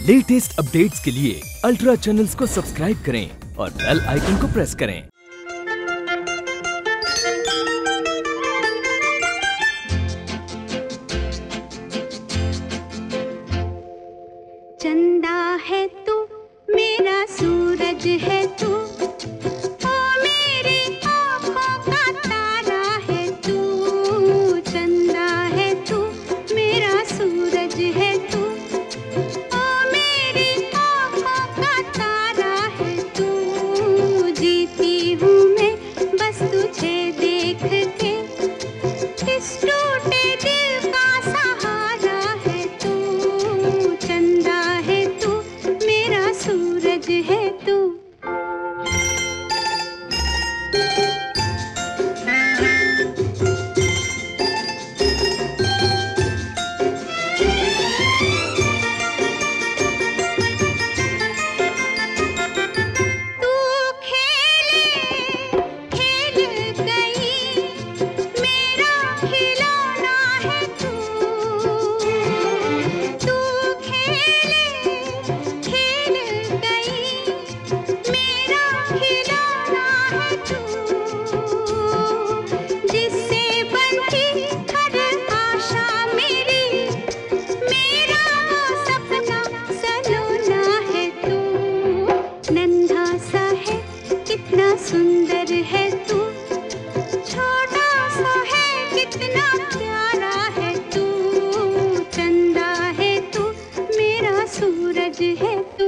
Latest updates के लिए ultra channels को सब्सक्राइब करें और बेल आइकन को प्रेस करें। चंदा है तू, मेरा सूरज है तू, ओ मेरी आँखों का तारा है तू। चंदा है तू, मेरा सूरज है तू, ओ मेरी आँखों का तारा है तू। जीती हूँ मैं बस तुझे देख के, इस टूटे दिल का सहारा है तू। चंदा है तू, मेरा सूरज है तू। सुंदर है तू, छोटा सा है कितना प्यारा है तू। चंदा है तू, मेरा सूरज है तू।